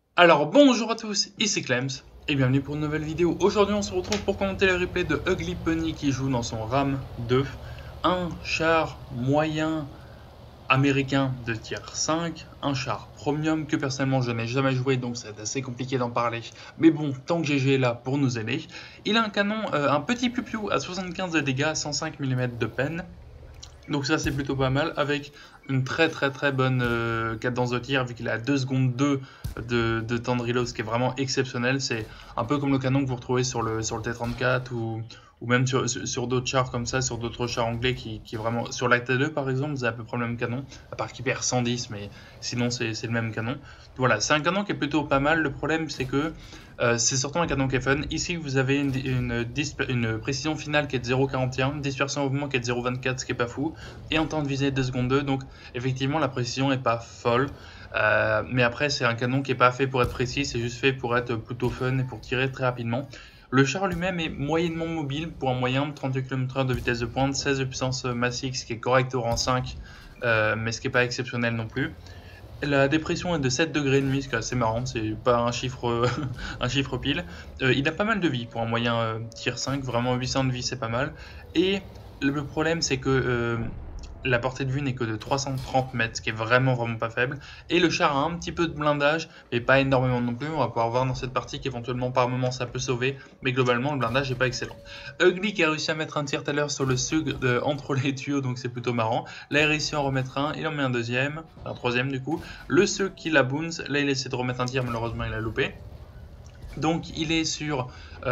Alors bonjour à tous, ici Clems, et bienvenue pour une nouvelle vidéo. Aujourd'hui on se retrouve pour commenter le replay de Ugly Pony qui joue dans son RAM 2, un char moyen américain de tier 5, un char premium que personnellement je n'ai jamais joué donc c'est assez compliqué d'en parler. Mais bon, tant que GG est là pour nous aider, il a un canon, un petit piou à 75 de dégâts, 105 mm de peine. Donc ça c'est plutôt pas mal avec une très bonne cadence de tir vu qu'il a 2 secondes 2 de temps de reload, ce qui est vraiment exceptionnel. C'est un peu comme le canon que vous retrouvez sur le T-34 ou même sur d'autres chars comme ça, sur d'autres chars anglais qui est vraiment... Sur la T2 par exemple, vous avez à peu près le même canon, à part qu'il perd 110, mais sinon c'est le même canon. Voilà, c'est un canon qui est plutôt pas mal. Le problème c'est que c'est surtout un canon qui est fun. Ici vous avez une précision finale qui est de 0,41, dispersion au mouvement qui est de 0,24, ce qui est pas fou, et en temps de visée 2 secondes 2, donc effectivement la précision est pas folle. Mais après c'est un canon qui est pas fait pour être précis, c'est juste fait pour être plutôt fun et pour tirer très rapidement. Le char lui-même est moyennement mobile pour un moyen, 38 km/h de vitesse de pointe, 16 de puissance massique, ce qui est correct au rang 5, mais ce qui n'est pas exceptionnel non plus. La dépression est de 7 degrés et demi, ce qui est assez marrant, c'est pas un chiffre, un chiffre pile. Il a pas mal de vie pour un moyen tier 5, vraiment 800 de vie c'est pas mal. Et le problème c'est que la portée de vue n'est que de 330 mètres, ce qui est vraiment pas faible. Et le char a un petit peu de blindage, mais pas énormément non plus. On va pouvoir voir dans cette partie qu'éventuellement par moment ça peut sauver, mais globalement le blindage n'est pas excellent. Ugly qui a réussi à mettre un tir tout à l'heure sur le SUG entre les tuyaux, donc c'est plutôt marrant. Là il réussit à en remettre un, il en met un deuxième, un troisième du coup. Le SUG qui la bounce, là il essaie de remettre un tir, malheureusement il a loupé. Donc il est sur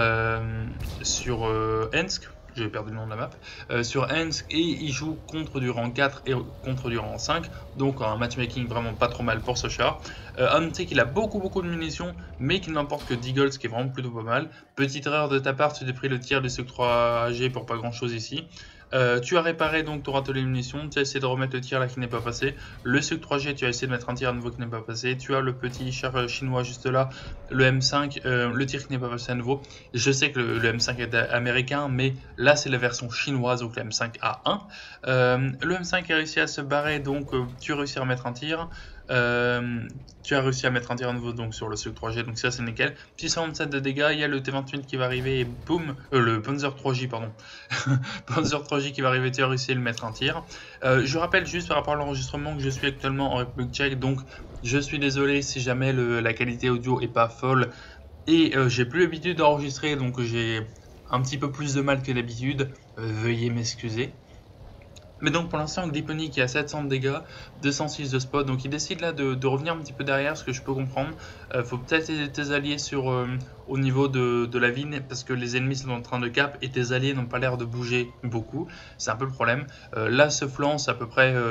Ensk, j'ai perdu le nom de la map, sur Ensk, et il joue contre du rang 4 et contre du rang 5, donc un matchmaking vraiment pas trop mal pour ce char. À noter qu'il a beaucoup de munitions, mais qu'il n'emporte que 10 gold, ce qui est vraiment plutôt pas mal. Petite erreur de ta part, tu t'es pris le tir du SUG 3G pour pas grand chose ici. Tu as réparé donc ton râteau de munitions, tu as essayé de remettre le tir là qui n'est pas passé. Le SUG 3G, tu as essayé de mettre un tir à nouveau qui n'est pas passé. Tu as le petit char chinois juste là, le M5, le tir qui n'est pas passé à nouveau. Je sais que le M5 est américain, mais là c'est la version chinoise, donc le M5A1. Le M5 a réussi à se barrer, donc tu as réussi à remettre un tir. Tu as réussi à mettre un tir à nouveau donc, sur le SUG 3G, donc ça c'est nickel. 627 de dégâts, il y a le T28 qui va arriver et boum, le Panzer 3J, pardon. Panzer 3J qui va arriver, tu as réussi à le mettre un tir. Je rappelle juste par rapport à l'enregistrement que je suis actuellement en République tchèque, donc je suis désolé si jamais la qualité audio est pas folle et j'ai plus l'habitude d'enregistrer, donc j'ai un petit peu plus de mal que d'habitude. Veuillez m'excuser. Mais donc pour l'instant, Ugly qui a 700 de dégâts, 206 de spot, donc il décide là de revenir un petit peu derrière, ce que je peux comprendre. Faut peut-être aider tes alliés au niveau de la vigne, parce que les ennemis sont en train de cap et tes alliés n'ont pas l'air de bouger beaucoup. C'est un peu le problème. Là, ce flanc, c'est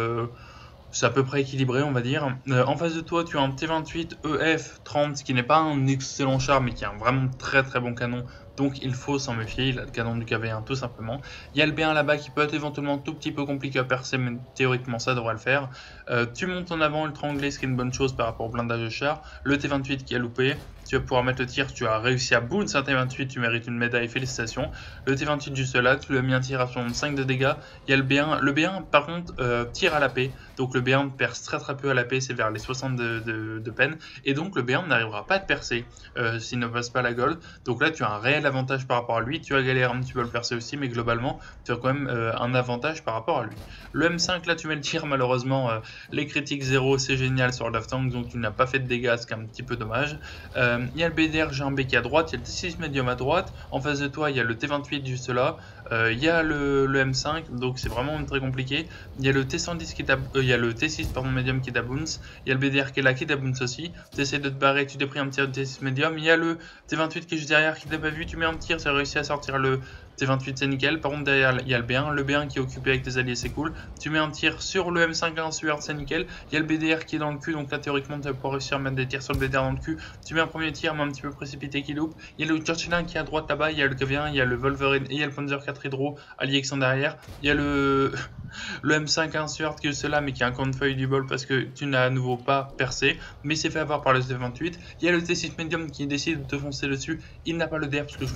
à peu près équilibré, on va dire. En face de toi, tu as un T28 EF30, qui n'est pas un excellent char, mais qui a un vraiment très bon canon. Donc il faut s'en méfier, il a le canon du KV1 tout simplement. Il y a le B1 là-bas qui peut être éventuellement tout petit peu compliqué à percer, mais théoriquement ça devrait le faire. Tu montes en avant ultra anglais, ce qui est une bonne chose par rapport au blindage de char. Le T28 qui a loupé, tu vas pouvoir mettre le tir, tu as réussi à bounce un T28, tu mérites une médaille, félicitations. Le T28 juste là, tu lui as mis un tir à 65 de dégâts. Il y a le B1, le B1 par contre tire à la paix, donc le B1 perce très peu à la paix, c'est vers les 60 de peine, et donc le B1 n'arrivera pas à te percer s'il ne passe pas la gold. Donc là tu as un réel avantage par rapport à lui, tu as galéré un petit peu à le percer aussi, mais globalement tu as quand même un avantage par rapport à lui. Le M5 là tu mets le tir, malheureusement les critiques 0 c'est génial sur le Daft Tank, donc tu n'as pas fait de dégâts, ce qui est un petit peu dommage. Il y a le BDR G1B qui est à droite, il y a le T6 médium à droite, en face de toi il y a le T28 juste là, il y a le M5, donc c'est vraiment très compliqué. Il y a le T110 qui est il y a le T6 pardon, médium qui est à bounce, il y a le BDR qui est là qui est à bounce aussi, tu essaies de te barrer, tu t'es pris un petit T6 médium, il y a le T28 qui est juste derrière qui t'a pas vu, tu mets un tir, tu as réussi à sortir le T28 c'est nickel, par contre derrière il y a le B1 qui est occupé avec tes alliés c'est cool, tu mets un tir sur le M5 à Suard c'est nickel, il y a le BDR qui est dans le cul, donc là théoriquement tu vas pouvoir réussir à mettre des tirs sur le BDR dans le cul, tu mets un premier tir mais un petit peu précipité qui loupe, il y a le Churchill qui est à droite là-bas, il y a le KV1, il y a le Wolverine et il y a le Panzer 4 Hydro alliés qui sont derrière, il y a le M5 Suard qui est juste là mais qui a encore une feuille du bol parce que tu n'as à nouveau pas percé, mais c'est fait avoir par le T28, il y a le T6 Medium qui décide de te foncer dessus, il n'a pas le DR parce que je comprends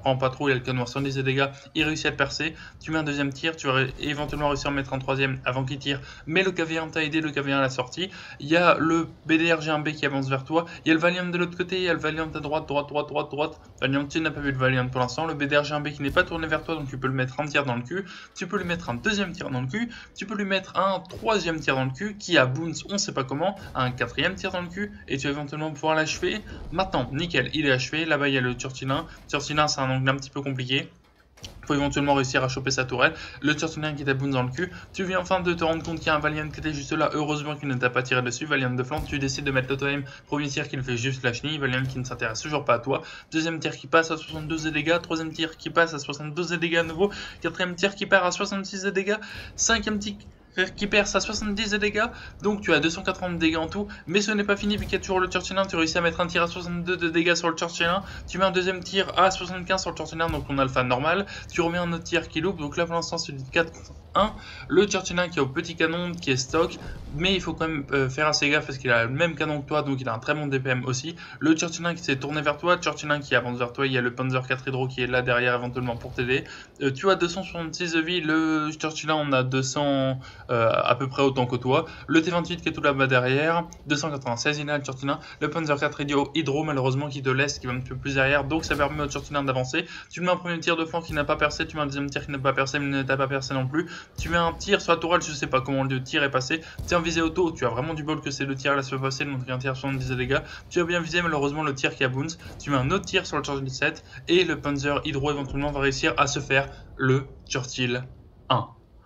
prend pas trop, il a le canon à 110 de dégâts, il réussit à percer, tu mets un deuxième tir, tu vas éventuellement réussir à mettre un troisième avant qu'il tire, mais le KV1 t'a aidé, le KV1 à la sortie, il y a le BDR G1B qui avance vers toi, il y a le Valiant de l'autre côté, il y a le Valiant à droite, Valiant, tu n'as pas vu le Valiant pour l'instant, le BDR G1B qui n'est pas tourné vers toi, donc tu peux le mettre un tir dans le cul, tu peux lui mettre un deuxième tir dans le cul, tu peux lui mettre un troisième tir dans le cul, qui a Boons, on sait pas comment, un quatrième tir dans le cul, et tu vas éventuellement pouvoir l'achever. Maintenant, nickel, il est achevé, là-bas il y a le Turtulin, Turtulin c'est un angle un petit peu compliqué, il faut éventuellement réussir à choper sa tourelle. Le Turtulin qui t'a boon dans le cul. Tu viens enfin de te rendre compte qu'il y a un Valiant qui était juste là. Heureusement qu'il ne t'a pas tiré dessus. Valiant de flanc. Tu décides de mettre l'auto-aim. Premier tir qui le fait juste la chenille. Valiant qui ne s'intéresse toujours pas à toi. Deuxième tir qui passe à 72 de dégâts. Troisième tir qui passe à 72 de dégâts à nouveau. Quatrième tir qui part à 66 de dégâts. Cinquième tir qui perce à 70 de dégâts, donc tu as 280 de dégâts en tout, mais ce n'est pas fini vu qu'il y a toujours le Turtulin, tu réussis à mettre un tir à 62 de dégâts sur le Turtulin, tu mets un deuxième tir à 75 sur le Turtulin, donc ton alpha normal, tu remets un autre tir qui loupe, donc là pour l'instant c'est du 4 contre 1, le Turtulin qui est au petit canon, qui est stock, mais il faut quand même faire assez gaffe parce qu'il a le même canon que toi, donc il a un très bon DPM aussi, le Turtulin qui s'est tourné vers toi, Turtulin qui avance vers toi, il y a le Panzer 4 Hydro qui est là derrière éventuellement pour t'aider, tu as 266 de vie, le Turtulin on a 200... à peu près autant que toi. Le T28 qui est tout là-bas derrière, 296, il a le Turtulin. Le Panzer 4 Hydro malheureusement qui te laisse, qui va un peu plus derrière, donc ça permet au Turtulin d'avancer. Tu mets un premier tir de flanc qui n'a pas percé, tu mets un deuxième tir qui n'a pas percé, mais ne t'a pas percé non plus. Tu mets un tir sur la tourelle, je sais pas comment le tir est passé. Tu es en visée auto, tu as vraiment du bol que c'est le tir là se fait passer, donc un tir à 70 de dégâts. Tu as bien visé malheureusement le tir qui a bounce. Tu mets un autre tir sur le Turtle 7 et le Panzer Hydro éventuellement va réussir à se faire le Turtle 1.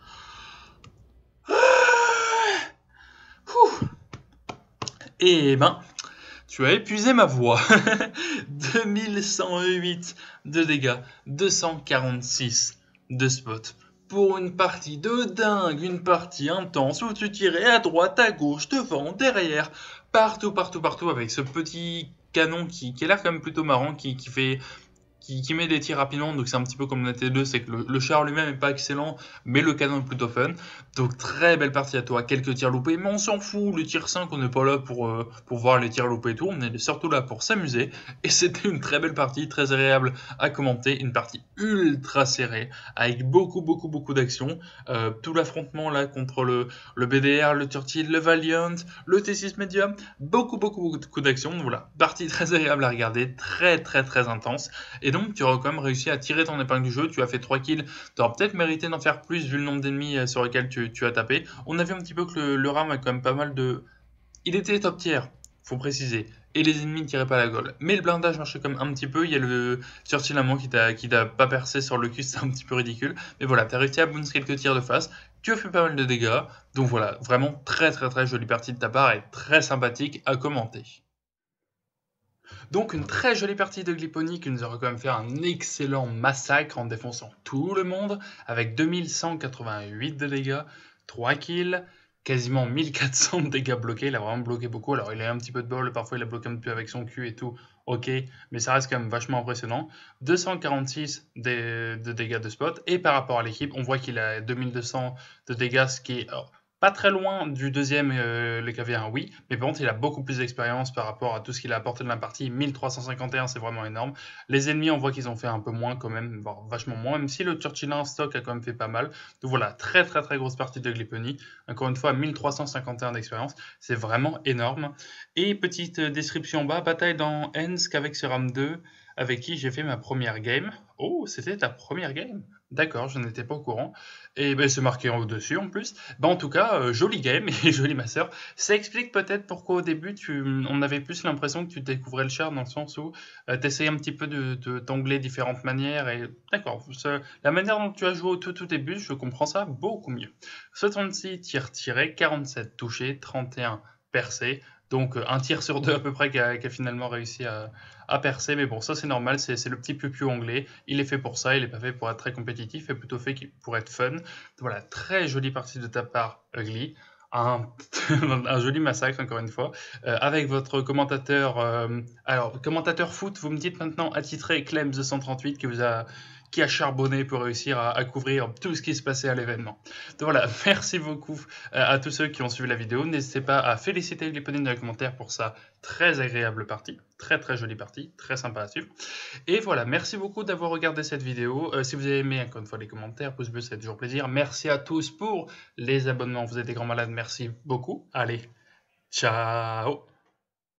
Et ben, tu as épuisé ma voix. 2108 de dégâts, 246 de spot. Pour une partie de dingue, une partie intense où tu tirais à droite, à gauche, devant, derrière, partout avec ce petit canon qui a l'air quand même plutôt marrant, qui met des tirs rapidement, donc c'est un petit peu comme la T2, c'est que le char lui-même est pas excellent, mais le canon est plutôt fun. Donc très belle partie à toi, quelques tirs loupés, mais on s'en fout, le tir 5, on n'est pas là pour voir les tirs loupés et tout, on est surtout là pour s'amuser, et c'était une très belle partie, très agréable à commenter, une partie ultra serrée, avec beaucoup d'action, tout l'affrontement là contre le BDR, le Turtle, le Valiant, le T6 Medium, beaucoup d'action, donc voilà, partie très agréable à regarder, très intense, et donc tu auras quand même réussi à tirer ton épingle du jeu, tu as fait 3 kills, tu auras peut-être mérité d'en faire plus vu le nombre d'ennemis sur lesquels tu as tapé. On a vu un petit peu que le RAM a quand même pas mal de... Il était top tier, faut préciser, et les ennemis ne tiraient pas la gueule. Mais le blindage marchait quand même un petit peu, il y a le Turtle amant qui t'a pas percé sur le cul, c'est un petit peu ridicule. Mais voilà, tu as réussi à bounce quelques tirs de face, tu as fait pas mal de dégâts, donc voilà, vraiment très jolie partie de ta part et très sympathique à commenter. Donc une très jolie partie de Glypony qui nous aura quand même fait un excellent massacre en défonçant tout le monde avec 2188 de dégâts, 3 kills, quasiment 1400 de dégâts bloqués, il a vraiment bloqué beaucoup, alors il a un petit peu de bol, parfois il a bloqué un peu avec son cul et tout, ok, mais ça reste quand même vachement impressionnant. 246 de dégâts de spot, et par rapport à l'équipe, on voit qu'il a 2200 de dégâts, ce qui est... Alors, pas très loin du deuxième, le KV1, oui, mais par contre, il a beaucoup plus d'expérience par rapport à tout ce qu'il a apporté de la partie. 1351, c'est vraiment énorme. Les ennemis, on voit qu'ils ont fait un peu moins quand même, voire vachement moins, même si le Turtulin stock a quand même fait pas mal. Donc voilà, très grosse partie de Glypony. Encore une fois, 1351 d'expérience, c'est vraiment énorme. Et petite description en bas, bataille dans Ensk avec ce RAM 2, avec qui j'ai fait ma première game. Oh, c'était ta première game? D'accord, je n'étais pas au courant. Et ben, c'est marqué en au-dessus en plus. Ben, en tout cas, jolie game et jolie masseur. Ça explique peut-être pourquoi au début, on avait plus l'impression que tu découvrais le char dans le sens où tu essayais un petit peu de t'angler différentes manières. Et d'accord, la manière dont tu as joué au tout début, je comprends ça beaucoup mieux. 66 tirs tirés, 47 touchés, 31 percés. Donc un tir sur deux à peu près qui a finalement réussi à percer, mais bon, ça c'est normal, c'est le petit piou anglais, il est fait pour ça, il n'est pas fait pour être très compétitif, il est plutôt fait pour être fun. Donc voilà, très jolie partie de ta part, Ugly, un joli massacre encore une fois, avec votre commentateur, alors commentateur foot, vous me dites maintenant attitré Clems238 qui a charbonné pour réussir à couvrir tout ce qui se passait à l'événement. Donc voilà, merci beaucoup à tous ceux qui ont suivi la vidéo. N'hésitez pas à féliciter Glippodine dans les commentaires pour sa très agréable partie, très jolie partie, très sympa à suivre. Et voilà, merci beaucoup d'avoir regardé cette vidéo. Si vous avez aimé, encore une fois, les commentaires, pouce bleu, c'est toujours plaisir. Merci à tous pour les abonnements. Vous êtes des grands malades, merci beaucoup. Allez, ciao!